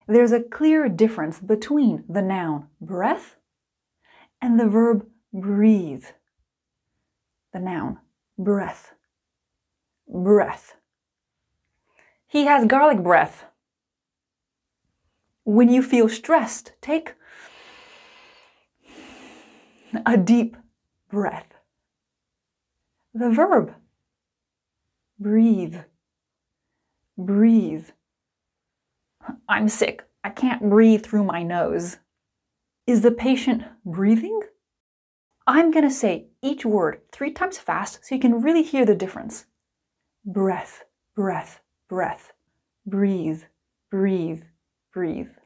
there's a clear difference between the noun breath and the verb breathe. The noun breath. Breath. He has garlic breath. When you feel stressed, take a deep breath. The verb breathe. Breathe. I'm sick. I can't breathe through my nose. Is the patient breathing? I'm going to say each word 3 times fast so you can really hear the difference. Breath, breath, breath. Breathe, breathe, breathe.